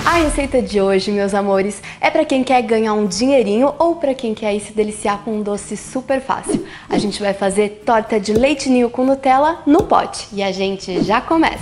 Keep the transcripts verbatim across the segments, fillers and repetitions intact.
A receita de hoje, meus amores, é para quem quer ganhar um dinheirinho ou para quem quer ir se deliciar com um doce super fácil. A gente vai fazer torta de leite ninho com Nutella no pote e a gente já começa.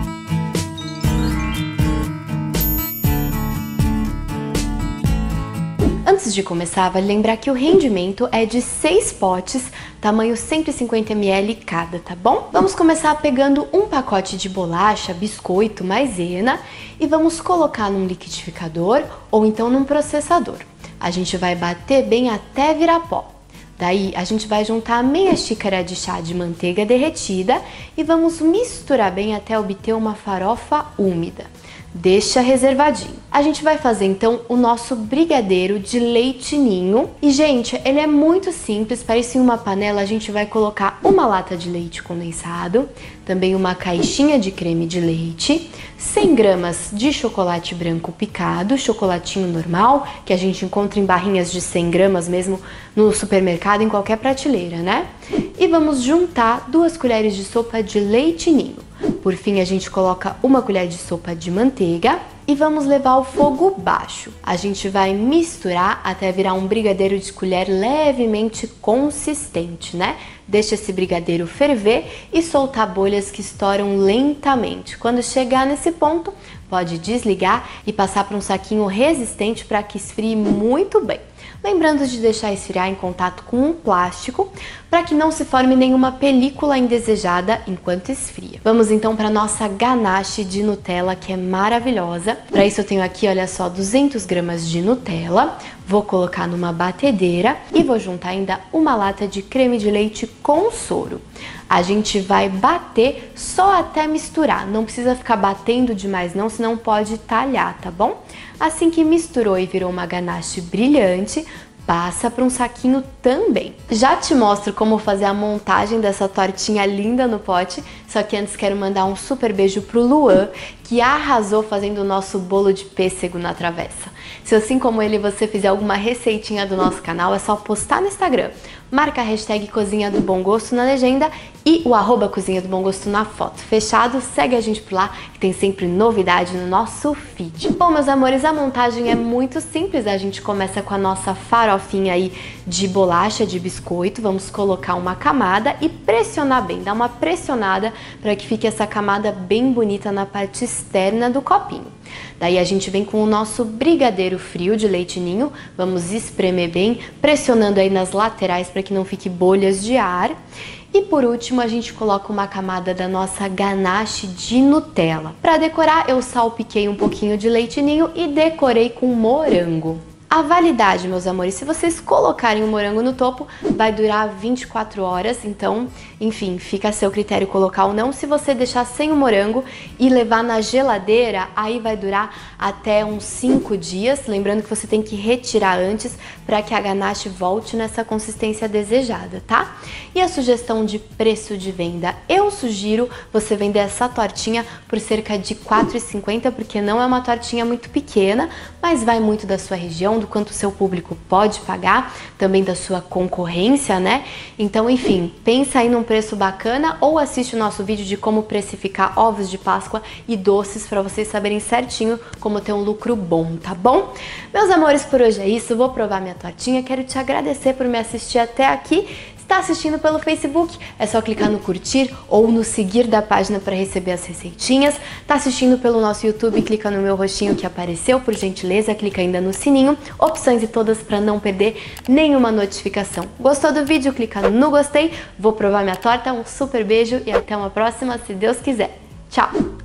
Antes de começar, vale lembrar que o rendimento é de seis potes, tamanho cento e cinquenta mililitros cada, tá bom? Vamos começar pegando um pacote de bolacha, biscoito, maisena e vamos colocar num liquidificador ou então num processador. A gente vai bater bem até virar pó. Daí a gente vai juntar meia xícara de chá de manteiga derretida e vamos misturar bem até obter uma farofa úmida. Deixa reservadinho. A gente vai fazer então o nosso brigadeiro de leite ninho. E gente, ele é muito simples, para isso em uma panela a gente vai colocar uma lata de leite condensado, também uma caixinha de creme de leite, cem gramas de chocolate branco picado, chocolatinho normal, que a gente encontra em barrinhas de cem gramas mesmo no supermercado, em qualquer prateleira, né? E vamos juntar duas colheres de sopa de leite ninho. Por fim, a gente coloca uma colher de sopa de manteiga e vamos levar ao fogo baixo. A gente vai misturar até virar um brigadeiro de colher levemente consistente, né? Deixa esse brigadeiro ferver e soltar bolhas que estouram lentamente. Quando chegar nesse ponto, pode desligar e passar para um saquinho resistente para que esfrie muito bem. Lembrando de deixar esfriar em contato com um plástico para que não se forme nenhuma película indesejada enquanto esfria. Vamos então para nossa ganache de Nutella, que é maravilhosa. Para isso eu tenho aqui, olha só, duzentas gramas de Nutella. Vou colocar numa batedeira e vou juntar ainda uma lata de creme de leite com soro. A gente vai bater só até misturar, não precisa ficar batendo demais não, senão pode talhar, tá bom? Assim que misturou e virou uma ganache brilhante, passa para um saquinho também. Já te mostro como fazer a montagem dessa tortinha linda no pote, só que antes quero mandar um super beijo pro Luan, que arrasou fazendo o nosso bolo de pêssego na travessa. Se assim como ele você fizer alguma receitinha do nosso canal, é só postar no Instagram. Marca a hashtag Cozinha do Bom Gosto na legenda e o arroba Cozinha do Bom Gosto na foto. Fechado? Segue a gente por lá que tem sempre novidade no nosso feed. Bom, meus amores, a montagem é muito simples. A gente começa com a nossa farofinha aí de bolacha, de biscoito. Vamos colocar uma camada e pressionar bem. Dar uma pressionada para que fique essa camada bem bonita na parte externa do copinho. Daí a gente vem com o nosso brigadeiro frio de leite ninho, vamos espremer bem, pressionando aí nas laterais para que não fique bolhas de ar. E por último a gente coloca uma camada da nossa ganache de Nutella. Para decorar eu salpiquei um pouquinho de leite ninho e decorei com morango. A validade, meus amores, se vocês colocarem o morango no topo, vai durar vinte e quatro horas, então, enfim, fica a seu critério colocar ou não. Se você deixar sem o morango e levar na geladeira, aí vai durar até uns cinco dias, lembrando que você tem que retirar antes para que a ganache volte nessa consistência desejada, tá? E a sugestão de preço de venda, eu sugiro você vender essa tortinha por cerca de quatro reais e cinquenta centavos, porque não é uma tortinha muito pequena, mas vai muito da sua região, do quanto o seu público pode pagar, também da sua concorrência, né? Então, enfim, pensa aí num preço bacana ou assiste o nosso vídeo de como precificar ovos de Páscoa e doces para vocês saberem certinho como ter um lucro bom, tá bom? Meus amores, por hoje é isso, vou provar minha tortinha, quero te agradecer por me assistir até aqui. Está assistindo pelo Facebook? É só clicar no curtir ou no seguir da página para receber as receitinhas. Está assistindo pelo nosso YouTube? Clica no meu rostinho que apareceu, por gentileza, clica ainda no sininho. Opções e todas para não perder nenhuma notificação. Gostou do vídeo? Clica no gostei. Vou provar minha torta. Um super beijo e até uma próxima, se Deus quiser. Tchau!